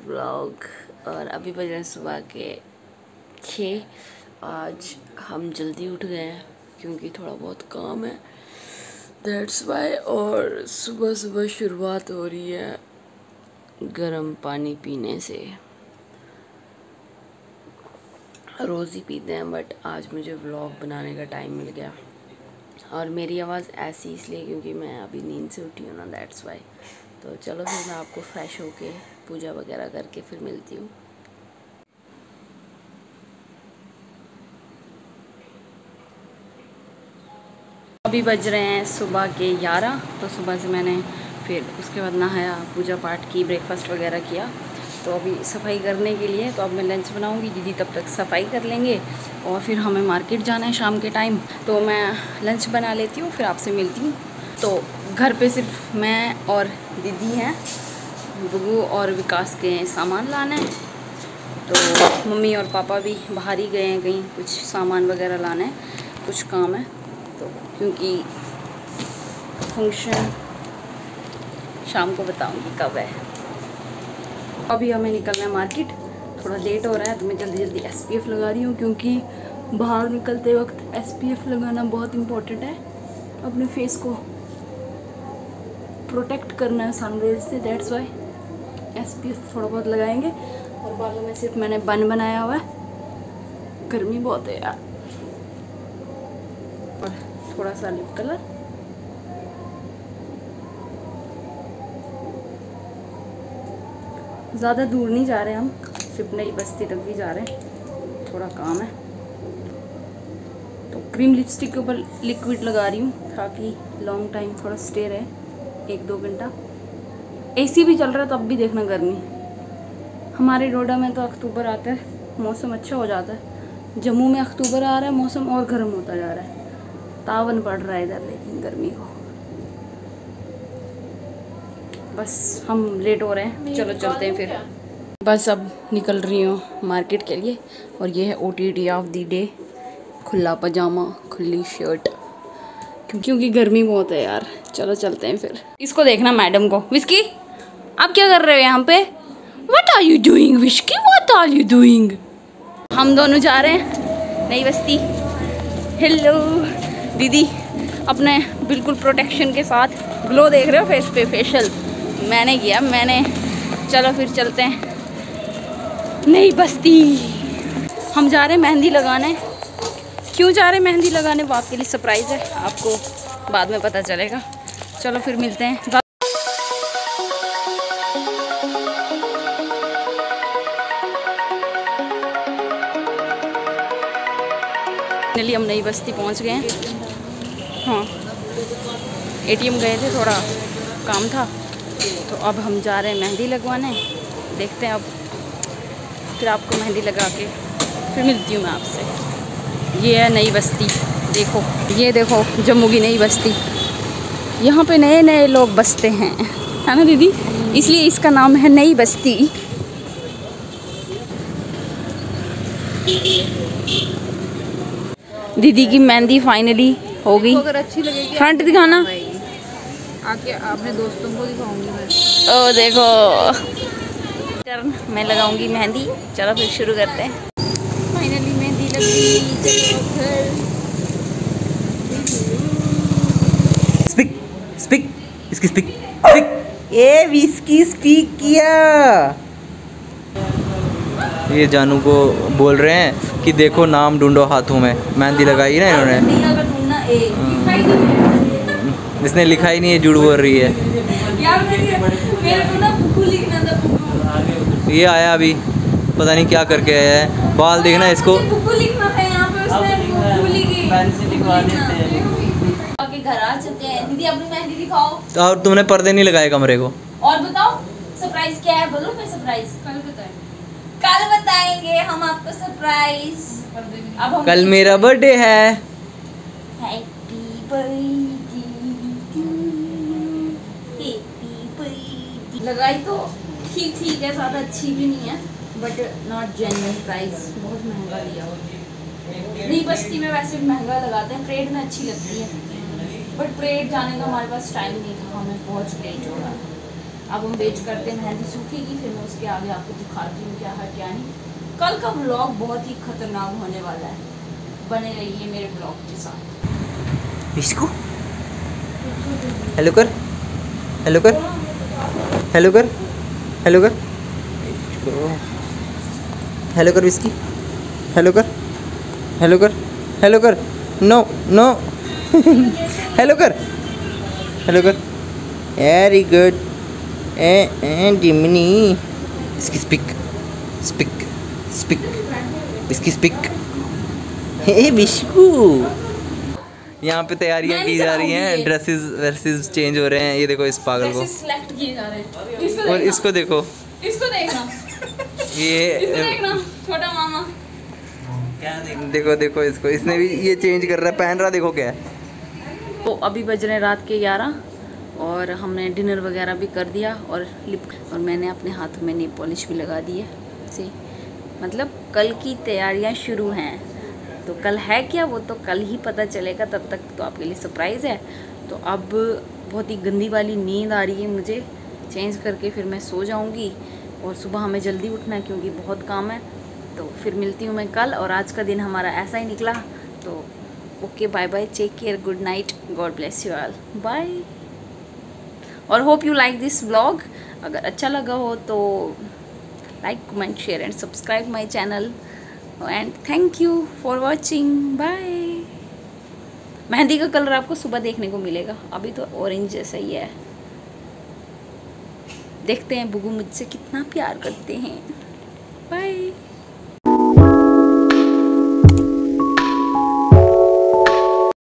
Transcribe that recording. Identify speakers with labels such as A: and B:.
A: Vlog. और अभी बज रहे हैं सुबह के 6। आज हम जल्दी उठ गए हैं क्योंकि थोड़ा बहुत काम है, दैट्स वाई। और सुबह सुबह शुरुआत हो रही है गर्म पानी पीने से। रोज़ ही पीते हैं बट आज मुझे व्लॉग बनाने का टाइम मिल गया। और मेरी आवाज़ ऐसी इसलिए क्योंकि मैं अभी नींद से उठी हूँ ना, दैट्स वाई। तो चलो फिर मैं आपको फ्रेश होके पूजा वगैरह करके फिर मिलती हूँ। अभी बज रहे हैं सुबह के 11। तो सुबह से मैंने फिर उसके बाद नहाया, पूजा पाठ की, ब्रेकफास्ट वगैरह किया। तो अभी सफाई करने के लिए, तो अब मैं लंच बनाऊंगी, दीदी तब तक सफाई कर लेंगे और फिर हमें मार्केट जाना है शाम के टाइम। तो मैं लंच बना लेती हूँ फिर आपसे मिलती हूँ। तो घर पे सिर्फ मैं और दीदी हैं, बबू और विकास के सामान लाना है। तो मम्मी और पापा भी बाहर ही गए हैं कहीं, कुछ सामान वगैरह लाना है, कुछ काम है। तो क्योंकि फंक्शन शाम को बताऊंगी कब है। अभी हमें निकलना है मार्केट, थोड़ा लेट हो रहा है तो मैं जल्दी जल्दी SPF लगा रही हूँ क्योंकि बाहर निकलते वक्त SPF लगाना बहुत इम्पोर्टेंट है। अपने फेस को प्रोटेक्ट करना है सनरेज से, दैट्स वाई SPF थोड़ा बहुत लगाएंगे। और बालों में सिर्फ मैंने बन बनाया हुआ है, गर्मी बहुत है यार। और थोड़ा सा लिप कलर। ज़्यादा दूर नहीं जा रहे हम, सिर्फ नई बस्ती तक भी जा रहे हैं, थोड़ा काम है। तो क्रीम लिपस्टिक के ऊपर लिक्विड लगा रही हूँ ताकि लॉन्ग टाइम थोड़ा स्टे रहे, 1-2 घंटा। AC भी चल रहा है तब भी देखना गर्मी। हमारे डोडा में तो अक्टूबर आता है, मौसम अच्छा हो जाता है। जम्मू में अक्टूबर आ रहा है, मौसम और गर्म होता जा रहा है, तावन पड़ रहा है इधर लेकिन गर्मी को। बस हम लेट हो रहे हैं, चलो चलते हैं फिर। बस अब निकल रही हूँ मार्केट के लिए। और ये है OTD ऑफ द डे, खुला पजामा, खुली शर्ट, क्योंकि गर्मी बहुत है यार। चलो चलते हैं फिर। इसको देखना मैडम को। विस्की, आप क्या कर रहे हो यहाँ पे? What are you doing Whisky, what are you doing? हम दोनों जा रहे हैं नई बस्ती। हेलो दीदी, अपने बिल्कुल प्रोटेक्शन के साथ। ग्लो देख रहे हो फेस पे, फेशियल मैंने किया। चलो फिर चलते हैं नई बस्ती। हम जा रहे हैं मेहंदी लगाने। क्यों जा रहे हैं मेहंदी लगाने, वो आपके लिए सरप्राइज़ है, आपको बाद में पता चलेगा। चलो फिर मिलते हैं। फाइनली हम नई बस्ती पहुंच गए हैं। हाँ, ATM गए थे, थोड़ा काम था। तो अब हम जा रहे हैं मेहंदी लगवाने। देखते हैं अब, फिर आपको मेहंदी लगा के फिर मिलती हूँ मैं आपसे। ये है नई बस्ती, देखो, ये देखो जम्मू की नई बस्ती। यहाँ पे नए नए लोग बसते हैं, है ना दीदी? इसलिए इसका नाम है नई बस्ती। दीदी की मेहंदी फाइनली हो गई।
B: अगर अच्छी लगेगी
A: फ्रंट दिखाना,
B: आके अपने दोस्तों को दिखाऊंगी मैं।
A: ओ देखो, मैं लगाऊंगी मेहंदी। चलो फिर शुरू करते हैं। फाइनली मेहंदी लग गई, चलो घर।
C: स्पीक स्पीक इसकी स्पीक स्पीक ए विस्की स्पीक किया। ये जानू को बोल रहे हैं कि देखो नाम ढूंढो हाथों में। मेहंदी लगाई ना इन्होंने, इसने लिखा ही नहीं है, झूठ बोल रही है। ये आया अभी, पता नहीं क्या करके आया है। बाल देखना इसको।
A: घर आ चुके हैं। दीदी अपनी मेहंदी दिखाओ।
C: तो और तुमने पर्दे नहीं लगाए कमरे को?
A: और बताओ सरप्राइज क्या है, बोलो फिर। सरप्राइज कल बताएंगे हम आपको सरप्राइज। अब हम
C: कल मेरा बर्थडे है।
A: Happy birthday to you, happy birthday. लगाई तो ठीक ठीक है, ज़्यादा अच्छी भी नहीं है, बट नॉट जेन्युइन प्राइस। बहुत महंगा लिया हुआ। नई बस्ती में वैसे भी महंगा लगाते हैं, परेड में अच्छी लगती है, बट परेड जाने का हमारे पास टाइम नहीं था, हमें बहुत लेट हो रहा था। अब हम वेट करते हैं मेहंदी सूखेगी, फिर मैं उसके आगे आपको दिखाती हूँ क्या है क्या नहीं। कल का व्लॉग बहुत ही खतरनाक होने वाला है, बने रहिए मेरे ब्लॉग के साथ।
C: इसको हेलो कर, हेलो कर, हेलो कर, हेलो कर, हेलो कर इसकी, हेलो कर, हेलो कर, हेलो कर, नो नो हेलो कर, हेलो कर, वेरी गुड। डिमनी इसकी स्पिक, स्पिक, स्पिक, इसकी स्पिक। हे बिश्कू, यहाँ पे तैयारियाँ की जा रही हैं, ड्रेसेस वेसेस चेंज हो रहे हैं। ये देखो इस पागल को,
A: सिलेक्ट किए जा रहे हैं।
C: और इसको देखो,
A: इसको देखना,
C: ये
A: देखना छोटा मामा।
C: क्या देखो, देखो इसको, इसने भी ये चेंज कर रहा है, पहन रहा, देखो क्या है।
A: तो अभी बज रहे रात के 11 और हमने डिनर वगैरह भी कर दिया और मैंने अपने हाथों में नेल पॉलिश भी लगा दी है। से मतलब कल की तैयारियां शुरू हैं। तो कल है क्या वो तो कल ही पता चलेगा, तब तक तो आपके लिए सरप्राइज़ है। तो अब बहुत ही गंदी वाली नींद आ रही है मुझे, चेंज करके फिर मैं सो जाऊंगी और सुबह हमें जल्दी उठना है क्योंकि बहुत काम है। तो फिर मिलती हूँ मैं कल, और आज का दिन हमारा ऐसा ही निकला। तो okay, bye bye, take care, good night, God bless you all, bye. और hope you like this vlog. अगर अच्छा लगा हो तो like, comment, share and subscribe my channel, and thank you for watching, bye. Mehndi का कलर आपको सुबह देखने को मिलेगा, अभी तो ऑरेंज जैसा ही है। देखते हैं बुगू मुझसे कितना प्यार करते हैं। बाय।